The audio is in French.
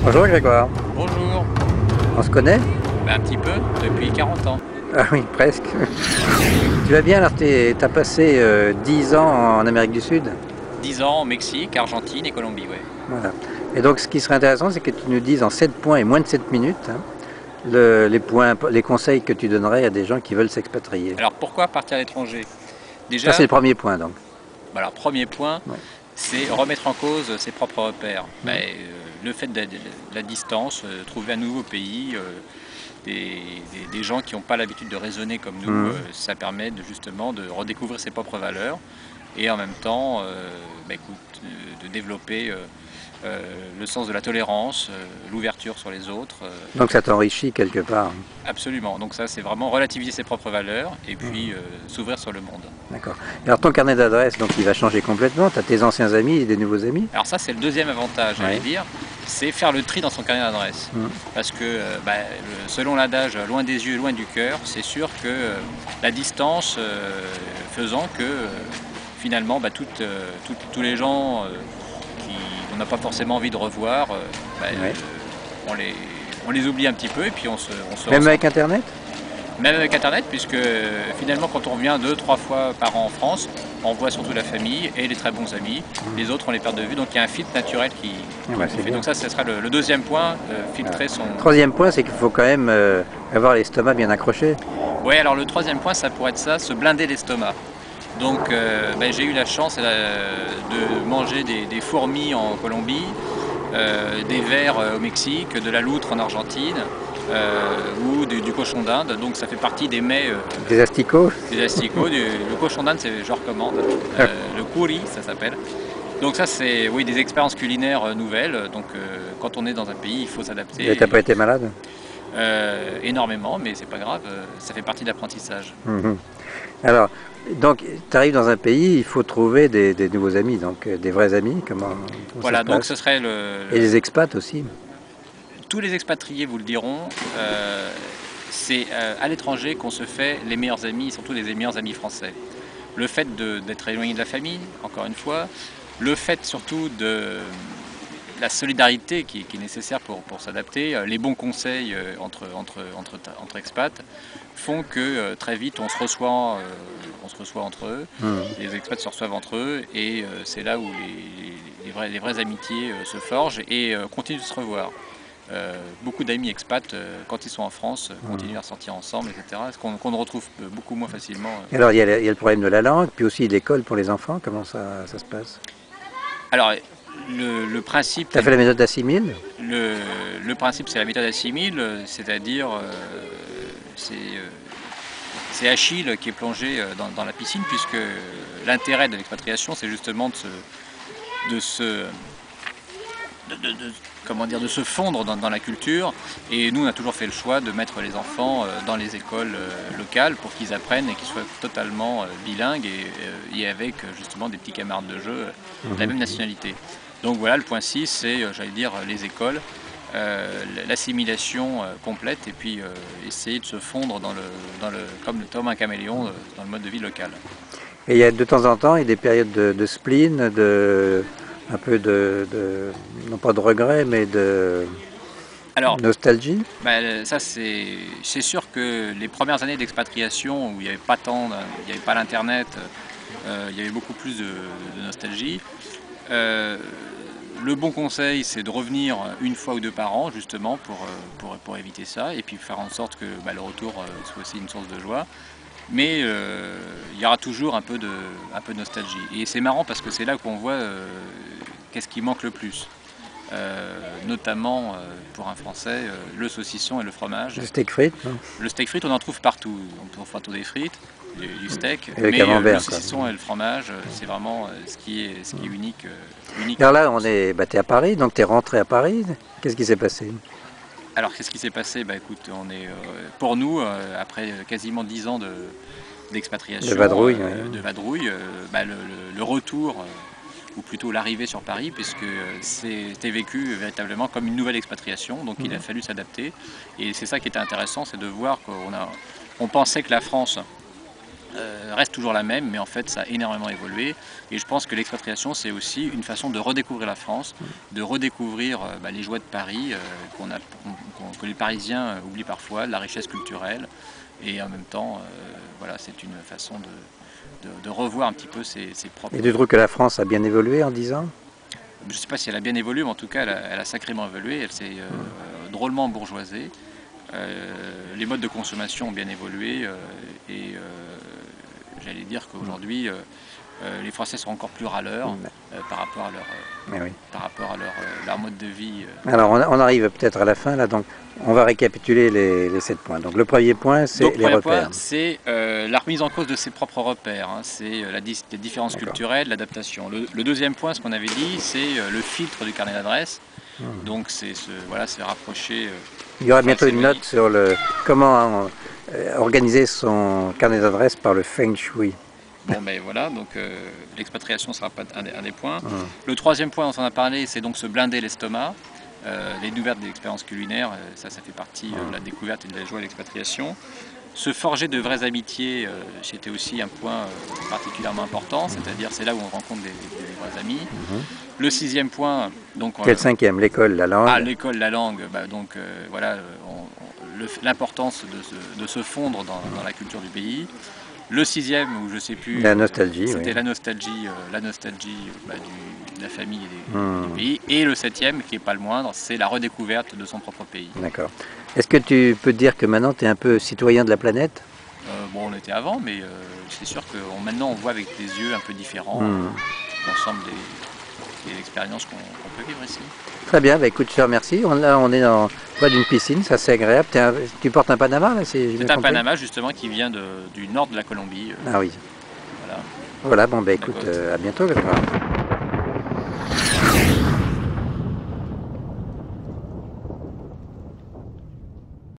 Bonjour Grégoire, Bonjour. on se connaît? Un petit peu, depuis 40 ans. Ah oui, presque. Tu vas bien, alors tu as passé 10 ans en Amérique du Sud? 10 ans au Mexique, Argentine et Colombie, ouais. Voilà. Et donc ce qui serait intéressant, c'est que tu nous dises en 7 points et moins de 7 minutes les points, les conseils que tu donnerais à des gens qui veulent s'expatrier. Alors pourquoi partir à l'étranger? Ça c'est Déjà, le premier point donc. alors, premier point, Ouais. c'est remettre en cause ses propres repères. Le fait de la distance, trouver un nouveau pays, des gens qui n'ont pas l'habitude de raisonner comme nous, Mhm. ça permet justement de redécouvrir ses propres valeurs et en même temps de développer le sens de la tolérance, l'ouverture sur les autres. Donc ça t'enrichit quelque part. Absolument, donc ça c'est vraiment relativiser ses propres valeurs et puis s'ouvrir sur le monde. D'accord. Et alors ton carnet d'adresses, donc il va changer complètement. Tu as tes anciens amis et des nouveaux amis? Alors ça c'est le deuxième avantage, Ouais. j'allais dire, c'est faire le tri dans son carnet d'adresses. Parce que selon l'adage, loin des yeux, loin du cœur, c'est sûr que la distance faisant que finalement tous les gens qu'on n'a pas forcément envie de revoir, Ouais. on les oublie un petit peu et puis on se Même ressent. avec Internet? Même avec Internet, puisque finalement quand on revient 2-3 fois par an en France, on voit surtout la famille et les très bons amis. Les autres on les perd de vue, donc il y a un filtre naturel qui bah, fait. c'est bien. Donc ça, ce sera le deuxième point, filtrer son... Troisième point, c'est qu'il faut quand même avoir l'estomac bien accroché. Ouais, alors le troisième point, ça pourrait être ça, se blinder l'estomac. Donc j'ai eu la chance de manger des fourmis en Colombie, des vers au Mexique, de la loutre en Argentine, ou du cochon d'Inde. Donc ça fait partie des mets, Des asticots? des asticots. Le cochon d'Inde, je recommande. Le curry, ça s'appelle. Donc ça, c'est oui, des expériences culinaires nouvelles. Donc quand on est dans un pays, il faut s'adapter. Et t'as pas été malade? Énormément, mais c'est pas grave, ça fait partie de l'apprentissage. Mhm. Alors, donc, tu arrives dans un pays, il faut trouver des nouveaux amis, donc des vrais amis, comment Voilà, ça se donc passe? ce serait Et les expats aussi. tous les expatriés vous le diront, c'est à l'étranger qu'on se fait les meilleurs amis, surtout les meilleurs amis français. Le fait d'être éloigné de la famille, encore une fois, le fait surtout de la solidarité qui est nécessaire pour s'adapter, les bons conseils entre expats font que très vite on se reçoit entre eux, les expats se reçoivent entre eux et c'est là où les vraies amitiés se forgent et continuent de se revoir. Beaucoup d'amis expats, quand ils sont en France, continuent à sortir ensemble, etc. Ce qu'on ne retrouve beaucoup moins facilement. Et alors, il y a le problème de la langue, puis aussi l'école pour les enfants, comment ça se passe? Alors, le principe... Tu as fait la méthode d'assimile? Le principe, c'est la méthode assimile, c'est-à-dire c'est Achille qui est plongé dans la piscine, puisque l'intérêt de l'expatriation, c'est justement de se fondre dans la culture. Et nous, on a toujours fait le choix de mettre les enfants dans les écoles locales pour qu'ils apprennent et qu'ils soient totalement bilingues et avec justement des petits camarades de jeu de la même nationalité. Donc voilà, le point 6, c'est, j'allais dire, les écoles, l'assimilation complète et puis essayer de se fondre comme un caméléon dans le mode de vie local. Et il y a de temps en temps, il y a des périodes de spleen, un peu non pas de regret, mais de Alors, nostalgie. ça c'est sûr que les premières années d'expatriation où il n'y avait pas il n'y avait pas l'internet, il y avait beaucoup plus de nostalgie. Le bon conseil, c'est de revenir une fois ou deux par an, justement, pour éviter ça, et puis faire en sorte que le retour soit aussi une source de joie. Mais il y aura toujours un peu de nostalgie. Et c'est marrant parce que c'est là qu'on voit qu'est-ce qui manque le plus. Notamment pour un Français, le saucisson et le fromage. Le steak frites, non? Le steak frites, on en trouve partout. On trouve partout des frites, du steak, Et le mais camembert, le saucisson et le fromage, c'est vraiment ce qui est unique. Alors là, t'es à Paris, donc t'es rentré à Paris. Qu'est-ce qui s'est passé? Alors qu'est-ce qui s'est passé? Écoute, pour nous, après quasiment 10 ans d'expatriation, De vadrouille, le retour, ou plutôt l'arrivée sur Paris, puisque c'était vécu véritablement comme une nouvelle expatriation, donc il a fallu s'adapter. Et c'est ça qui était intéressant, c'est de voir qu'on pensait que la France reste toujours la même, mais en fait ça a énormément évolué. Et je pense que l'expatriation, c'est aussi une façon de redécouvrir la France, de redécouvrir les joies de Paris que les Parisiens oublient parfois, la richesse culturelle. Et en même temps, voilà, c'est une façon de revoir un petit peu ses propres... Et tu trouves que la France a bien évolué en 10 ans? Je ne sais pas si elle a bien évolué, mais en tout cas elle a sacrément évolué, elle s'est drôlement bourgeoisée. Les modes de consommation ont bien évolué et j'allais dire qu'aujourd'hui les Français sont encore plus râleurs par rapport à leur mode de vie. Alors on arrive peut-être à la fin là, donc on va récapituler les 7 points. Donc le premier point, c'est les repères. C'est la remise en cause de ses propres repères, hein, c'est les différences culturelles, l'adaptation. Le deuxième point, ce qu'on avait dit, c'est le filtre du carnet d'adresse. Donc c'est se rapprocher. Il y aura bientôt une note sur comment organiser son carnet d'adresse par le Feng Shui. Bon ben voilà, donc l'expatriation sera pas un des points. Le troisième point dont on a parlé, c'est donc se blinder l'estomac. Les découvertes des expériences culinaires, ça fait partie de la découverte et de la joie de l'expatriation. Se forger de vraies amitiés, c'était aussi un point particulièrement important, c'est-à-dire c'est là où on rencontre des vrais amis. Le sixième point, donc... Quel cinquième? L'école, la langue? Ah, l'école, la langue, donc voilà, l'importance de se fondre dans la culture du pays. Le sixième, où je ne sais plus... La nostalgie, c'était la nostalgie de la famille et du pays. Et le septième, qui n'est pas le moindre, c'est la redécouverte de son propre pays. D'accord. Est-ce que tu peux dire que maintenant tu es un peu citoyen de la planète? Bon, on l'était avant, mais c'est sûr que maintenant on voit avec des yeux un peu différents l'ensemble des expériences qu'on peut vivre ici. Très bien, bah écoute, je te remercie. On est près d'une piscine, ça c'est agréable. Tu portes un Panama là? C'est un Panama justement qui vient du nord de la Colombie. Ah oui. Voilà. Voilà, bon bah écoute, à bientôt.